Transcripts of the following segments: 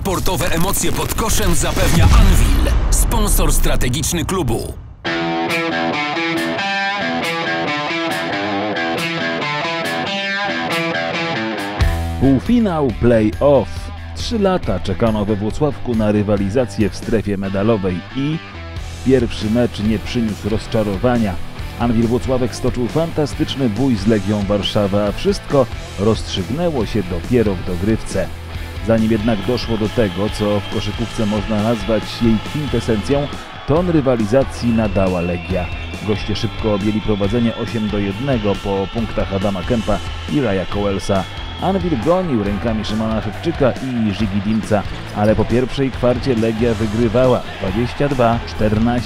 Sportowe emocje pod koszem zapewnia Anwil, sponsor strategiczny klubu. Półfinał play-off. 3 lata czekano we Włocławku na rywalizację w strefie medalowej i pierwszy mecz nie przyniósł rozczarowania. Anwil Włocławek stoczył fantastyczny bój z Legią Warszawa, a wszystko rozstrzygnęło się dopiero w dogrywce. Zanim jednak doszło do tego, co w koszykówce można nazwać jej kwintesencją, ton rywalizacji nadała Legia. Goście szybko objęli prowadzenie 8-1 po punktach Adama Kempa i Raja Coelsa. Anwil gonił rękami Szymona Szewczyka i Ziggy Dimca, ale po pierwszej kwarcie Legia wygrywała 22-14.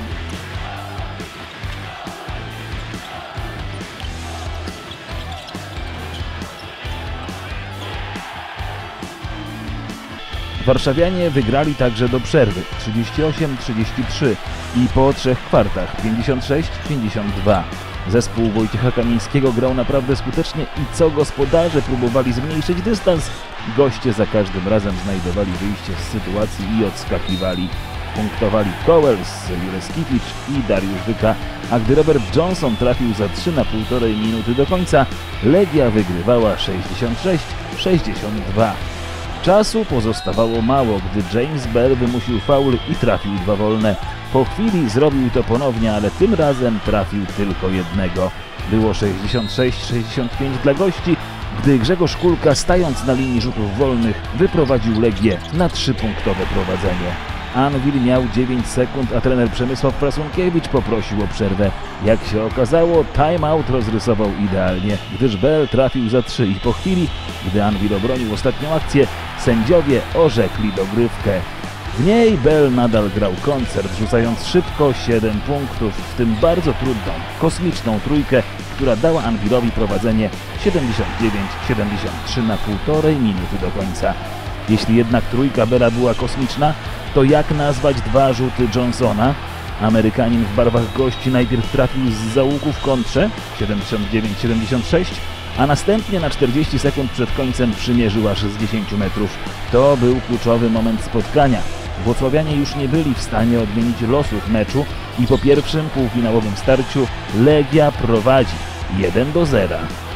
Warszawianie wygrali także do przerwy 38-33 i po 3 kwartach 56-52. Zespół Wojciecha Kamińskiego grał naprawdę skutecznie i co gospodarze próbowali zmniejszyć dystans, goście za każdym razem znajdowali wyjście z sytuacji i odskakiwali. Punktowali Coels, Jules Kificz i Dariusz Wyka, a gdy Robert Johnson trafił za 3 na 1,5 minuty do końca, Legia wygrywała 66-62. Czasu pozostawało mało, gdy James Bell wymusił faul i trafił 2 wolne. Po chwili zrobił to ponownie, ale tym razem trafił tylko jednego. Było 66-65 dla gości, gdy Grzegorz Kulka, stając na linii rzutów wolnych, wyprowadził Legię na 3-punktowe prowadzenie. Anwil miał 9 sekund, a trener Przemysław Prasunkiewicz poprosił o przerwę. Jak się okazało, timeout rozrysował idealnie, gdyż Bell trafił za 3 i po chwili, gdy Anwil obronił ostatnią akcję, sędziowie orzekli dogrywkę. W niej Bell nadal grał koncert, rzucając szybko 7 punktów, w tym bardzo trudną, kosmiczną trójkę, która dała Anwilowi prowadzenie 79-73 na 1,5 minuty do końca. Jeśli jednak trójka Bella była kosmiczna, to jak nazwać 2 rzuty Johnsona? Amerykanin w barwach gości najpierw trafił z załuku w kontrze 79-76, a następnie na 40 sekund przed końcem przymierzył aż z 10 metrów. To był kluczowy moment spotkania. Włocławianie już nie byli w stanie odmienić losów meczu i po pierwszym półfinałowym starciu Legia prowadzi 1-0.